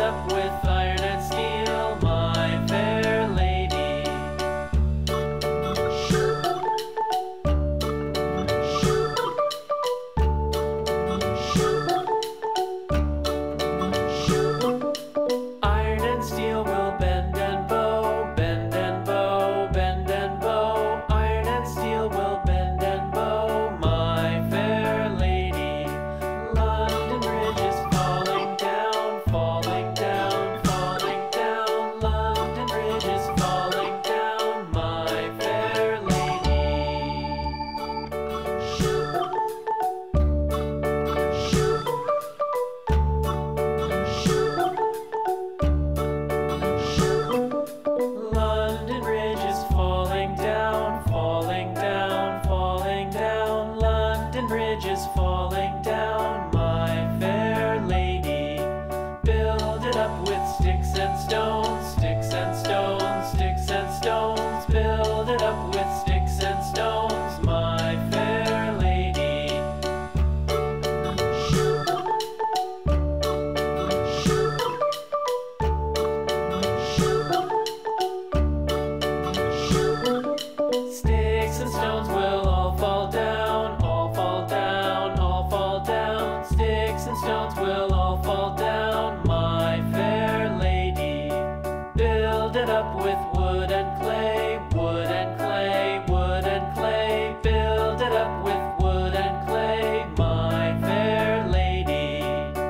up with iron and steel, my fair lady. Iron and steel will bend and bow, bend and bow, bend and bow. Iron and steel will bend and bow, my fair lady. London Bridge is falling down, falling down, falling down. London Bridge is falling down, my fair lady. London Bridge is falling down, falling down, falling down. London Bridge is falling down, my fair lady. Build it up with sticks and stones, sticks and stones, sticks and stones. Build it up with sticks and stones, my fair lady. Sticks and stones will all fall down, all fall down, all fall down. Sticks and stones will all fall down, my fair lady. Build it up with wood and clay, wood and clay, wood and clay. Build it up with wood and clay, my fair lady.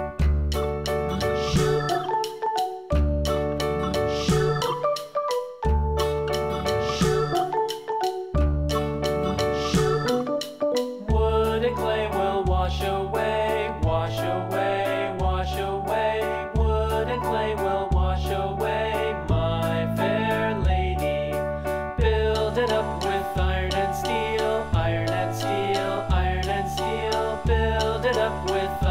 Wood and clay will wash away, wash away, wash away. Wood and clay will wash away, my fair lady. Build it up with iron and steel, iron and steel, iron and steel. Build it up with